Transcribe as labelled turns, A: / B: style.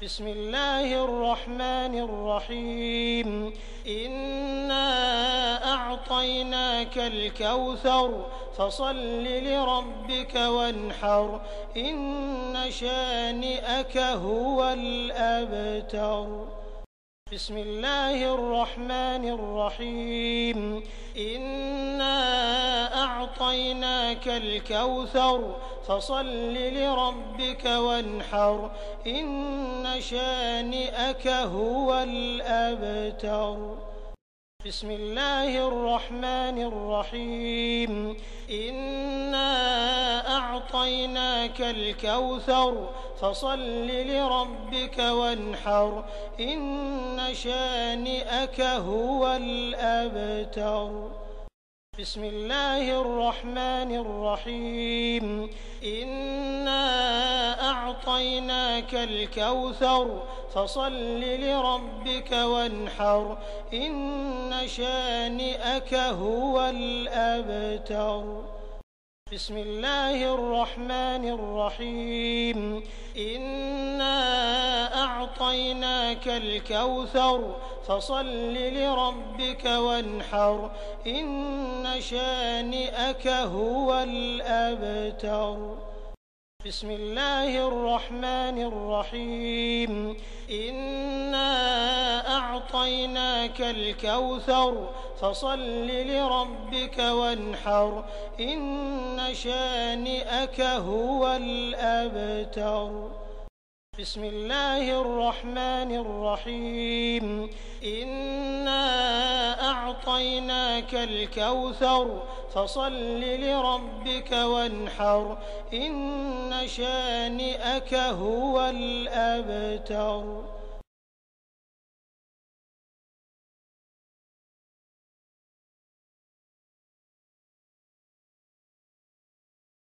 A: بسم الله الرحمن الرحيم إنا أعطيناك الكوثر فصل لربك وانحر إن شانئك هو الأبتر بسم الله الرحمن الرحيم إنا أعطيناك الكوثر فصل لربك وانحر إن شانئك هو الأبتر بسم الله الرحمن الرحيم إنا أعطيناك الكوثر فصل لربك وانحر إن شانئك هو الأبتر بسم الله الرحمن الرحيم إنا أعطيناك الكوثر فصل لربك وانحر إن شانئك هو الأبتر بسم الله الرحمن الرحيم إنا أعطيناك الكوثر فصل لربك وانحر إن شانئك هو الأبتر بسم الله الرحمن الرحيم إنا أعطيناك الكوثر فصل لربك وانحر إن شانئك هو الأبتر بسم الله الرحمن الرحيم إنا أعطيناك الكوثر فصل لربك وانحر إن شانئك هو الأبتر